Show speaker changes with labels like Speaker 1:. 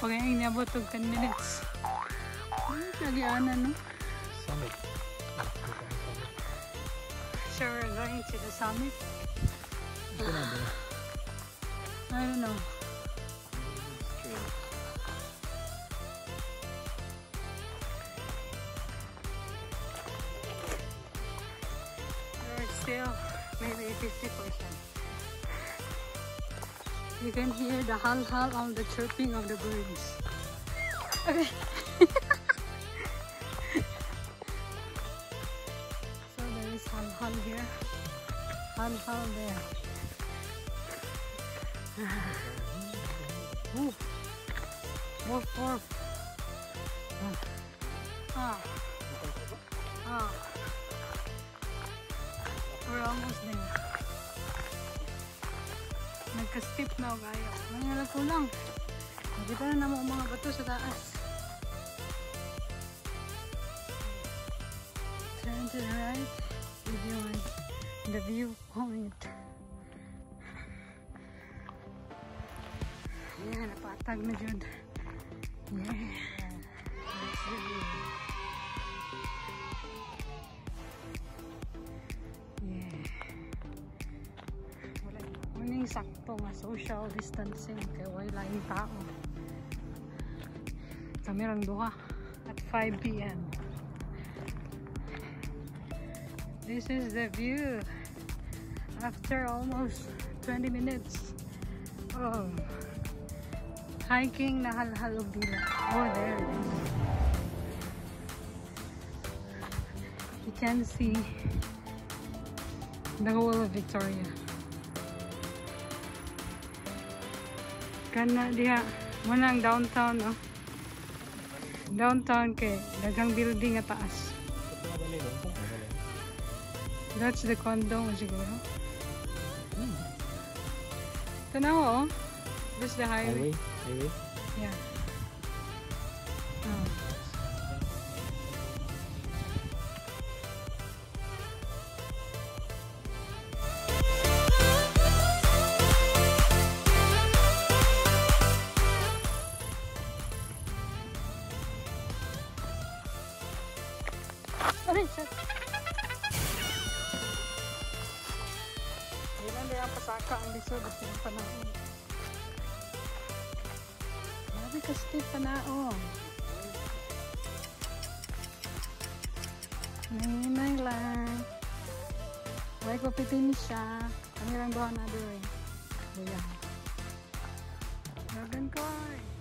Speaker 1: pag ang inabot og 10 minutes. Kagianan, no?
Speaker 2: Summit.
Speaker 1: So we're going to the summit. I don't know. We're still maybe 50%. You can hear the hull of the chirping of the birds. Okay. So there is hull here, hull there. Ooh. Woof woof. We're almost there. Nagka-steep na kayo. Mangyala ko lang. Nakita na naman mga bato sa taas. Turn to the right. The viewpoint. Yeah, napatag na dyan. Yeah. That's the view. Yeah. Wala yung sakto nga social distancing kaya wala yung tao. Kami lang duha at 5 PM. This is the view after almost 20 minutes of hiking na halhal og dila. Oh, there it is. You can see the whole of Victoria. Kana diha, muna ang downtown, no? Downtown kay daghang building at taas. That's the condo siguro. Tanaw, oh. This is the highway.
Speaker 2: Highway?
Speaker 1: Yeah. Oh. Aray, shit. Ilan na yung pasaka ang lisod at yung panahon. Grabe ka steep panahon. Nanginay lang. Huwag ko pitin siya. Kami lang doon na doon. Buya. Dragon Core.